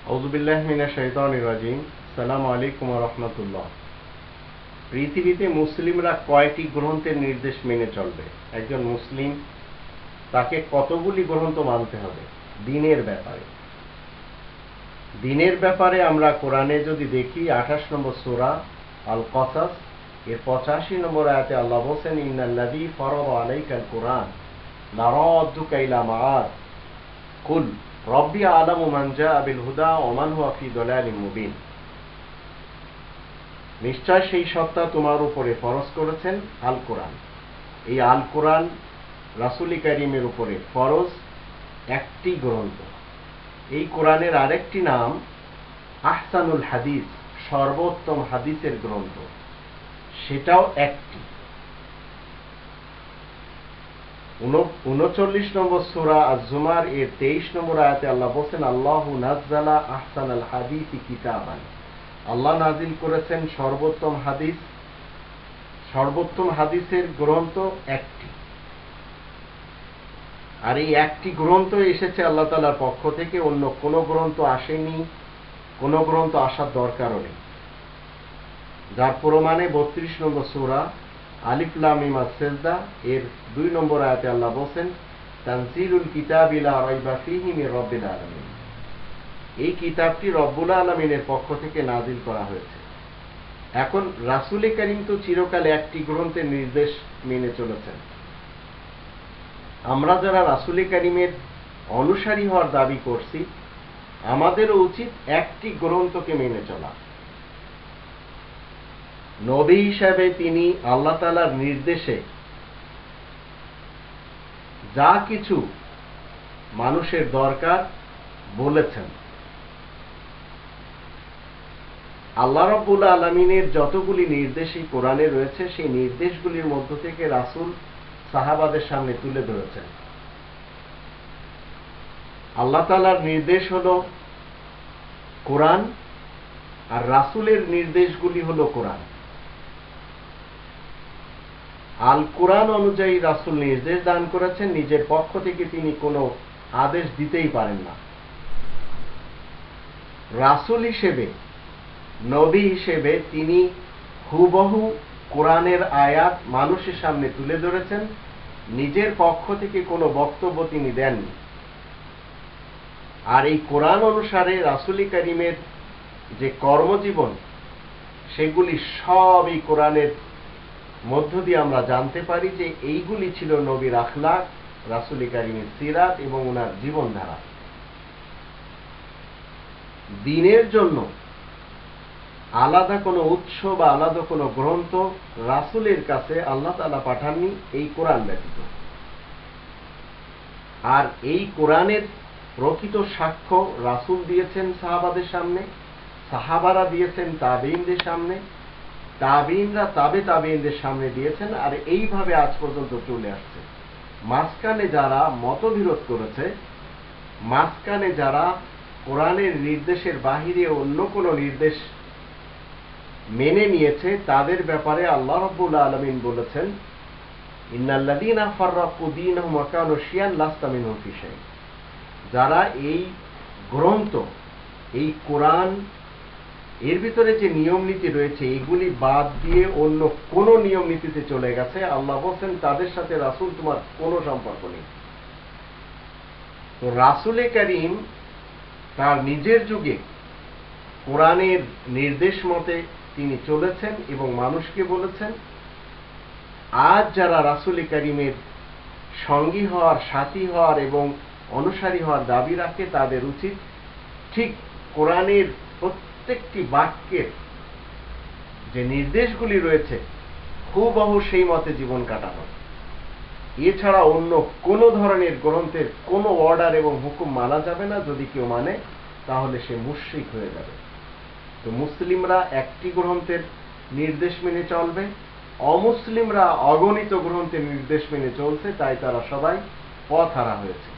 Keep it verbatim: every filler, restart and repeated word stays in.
আউযু বিল্লাহি মিনাশ শাইতানির রাজিম। আসসালামু আলাইকুম ওয়া রাহমাতুল্লাহ। পৃথিবীতে মুসলিমরা কয়টি গ্রন্থের নির্দেশ মেনে চলবে? একজন মুসলিম তাকে কতগুলি গ্রন্থ মানতে হবে দ্বীনের ব্যাপারে? দ্বীনের ব্যাপারে আমরা কোরআনে যদি দেখি আঠাশ নম্বর সূরা আল কসাস এর পঁচাশি নম্বর আয়াতে আল্লাহ বলেন, ইন্নাল্লাযী ফারাদা আলাইকাল কুরআন লারাদ্দুকা ইলা মাআদ কুল রব্বি আ'লামু মান জাআ বিল হুদা ওয়া মান হুয়া ফি দালালিম মুবিন। নিশ্চয় সেই সত্তা তোমার উপরে ফরজ করেছেন আল কোরআন। এই আল কোরআন রাসূল কারীমের উপরে ফরজ একটি গ্রন্থ। এই কোরআনের আরেকটি নাম আহসানুল হাদিস, সর্বোত্তম হাদিসের গ্রন্থ, সেটাও একটি। উনচল্লিশ নম্বর সূরা আজ-জুমার এর তেইশ নম্বর আয়াতে আল্লাহ বলেন, আল্লাহু নাজ্জালা আহসানাল হাদিসি কিতাবান। আল্লাহ নাজিল করেছেন সর্বোত্তম হাদিস। সর্বোত্তম হাদিসের গ্রন্থ একটি, আর এই একটি গ্রন্থ এসেছে আল্লাহ তাআলার পক্ষ থেকে, অন্য কোনো গ্রন্থ আসেনি, কোনো গ্রন্থ আসার দরকারও নেই। যার প্রমাণে বত্রিশ নম্বর সূরা আলিফ লাম মিম আস-সাজদা এর দুই নম্বর আয়াতে আল্লাহ বলেন, তানজিলুল কিতাবি লা রাইবা ফীহি মির রাব্বিল আলামিন। এই কিতাবটি রব্বুল আলামিনের পক্ষ থেকে নাজিল করা হয়েছে। এখন রাসূল কারীম তো চিরকাল একটি গ্রন্থের নির্দেশ মেনে চলেছেন। আমরা যারা রাসূল কারীমের অনুসারী হওয়ার দাবি করছি, আমাদেরও উচিত একটি গ্রন্থকে মেনে চলা। নবী হিসাবে তিনি আল্লাহ তাআলার নির্দেশে যা কিছু মানুষের দরকার বলেছেন, আল্লাহ রাব্বুল আলামিনের যতগুলি নির্দেশ এই কোরআনে রয়েছে, সেই নির্দেশগুলির মধ্য থেকে রাসূল সাহাবাদের সামনে তুলে ধরেছেন। আল্লাহ তাআলার নির্দেশ হলো কোরআন, আর রাসূলের নির্দেশগুলি হলো কোরআন। আল কোরআন অনুযায়ী রাসূল নির্দেশ দান করেছেন, নিজের পক্ষ থেকে তিনি কোনো আদেশ দিতেই পারেন না। রাসূল হিসেবে, নবী হিসেবে তিনি হুবহু কোরআনের আয়াত মানুষের সামনে তুলে ধরেছেন, নিজের পক্ষ থেকে কোনো বক্তব্য তিনি দেননি। আর এই কোরআন অনুসারে রাসূল কারীমের যে কর্মজীবন, সেগুলি সব এই কোরআনের মধ্য দিয়ে আমরা জানতে পারি যে এইগুলি ছিল নবীর আখলাক, রাসূল কারীমের সিরাত এবং ওনার জীবনধারা। দ্বীনের জন্য আলাদা কোনো উৎস বা আলাদা কোনো গ্রন্থ রাসূলের কাছে আল্লাহ তাআলা পাঠাননি এই কোরআন ব্যতীত। আর এই কোরআনের প্রকৃত সাক্ষ্য রাসূল দিয়েছেন সাহাবাদের সামনে, সাহাবারা দিয়েছেন তাবেঈনদের সামনে, তাবেঈনরা তাবে তাবেঈনদের সামনে দিয়েছেন, আর এইভাবে আজ পর্যন্ত চলে আসছে। মাঝখানে যারা মতবিরোধ করেছে, মাঝখানে যারা কোরআনের নির্দেশের বাহিরে অন্য কোনো নির্দেশ মেনে নিয়েছে, তাদের ব্যাপারে আল্লাহ রাব্বুল আলামিন বলেছেন, ইন্নাল্লাযীনা ফাররাকু দীনাহুম ওয়া কানু শিয়ান লাস্তা মিনহুম ফী শাই। যারা এই গ্রন্থ, এই কোরআন এর ভিতরে যে নিয়ম নীতি রয়েছে, এগুলি বাদ দিয়ে অন্য কোন নিয়ম নীতিতে চলে গেছে, আল্লাহ বলেন তাদের সাথে রাসূল তোমার কোনো সম্পর্ক নেই। তো রাসূল কারীম তার নিজের যুগে কোরআনের নির্দেশ মতে তিনি চলেছেন এবং মানুষকে বলেছেন। আজ যারা রাসূল কারীমের সঙ্গী হওয়ার, সাথী হওয়ার এবং অনুসারী হওয়ার দাবি রাখে, তাদের উচিত ঠিক কোরআনের প্রত্যেকটি বাক্যের যে নির্দেশগুলি রয়েছে হুবহু সেই মতে জীবন কাটানো। এছাড়া অন্য কোনো ধরনের গ্রন্থের কোনো অর্ডার এবং হুকুম মানা যাবে না। যদি কেউ মানে, তাহলে সে মুশরিক হয়ে যাবে। তো মুসলিমরা একটি গ্রন্থের নির্দেশ মেনে চলবে, অমুসলিমরা অগণিত গ্রন্থের নির্দেশ মেনে চলছে, তাই তারা সবাই পথহারা হয়েছে।